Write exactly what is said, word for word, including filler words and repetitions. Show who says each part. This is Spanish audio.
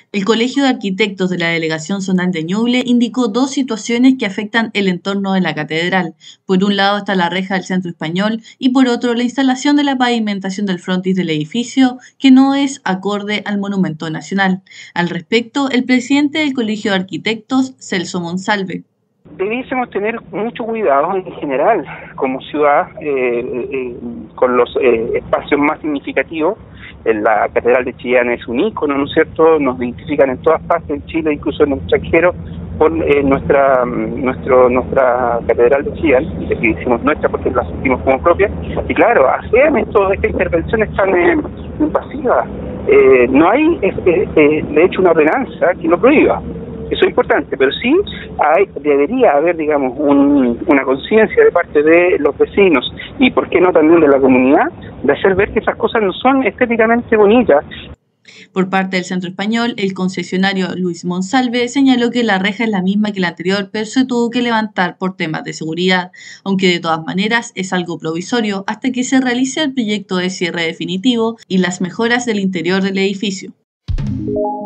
Speaker 1: El Colegio de Arquitectos de la Delegación Zonal de Ñuble indicó dos situaciones que afectan el entorno de la catedral. Por un lado está la reja del Centro Español y por otro la instalación de la pavimentación del frontis del edificio, que no es acorde al Monumento Nacional. Al respecto, el presidente del Colegio de Arquitectos, Celso Monsalve.
Speaker 2: Debiésemos tener mucho cuidado en general como ciudad eh, eh, con los eh, espacios más significativos. La Catedral de Chillán es un ícono, ¿no es cierto? Nos identifican en todas partes, en Chile, incluso en el extranjero, por eh, nuestra nuestro nuestra Catedral de Chillán, que decimos nuestra porque la sentimos como propia. Y claro, hacen esto, esta intervención es tan eh, invasiva. Eh, no hay, eh, eh, de hecho, una ordenanza que lo prohíba. Eso es importante, pero sí hay, debería haber, digamos, un, una conciencia de parte de los vecinos y, por qué no, también de la comunidad, de hacer ver que esas cosas no son estéticamente bonitas.
Speaker 1: Por parte del Centro Español, el concesionario Luis Monsalve señaló que la reja es la misma que la anterior, pero se tuvo que levantar por temas de seguridad, aunque de todas maneras es algo provisorio hasta que se realice el proyecto de cierre definitivo y las mejoras del interior del edificio.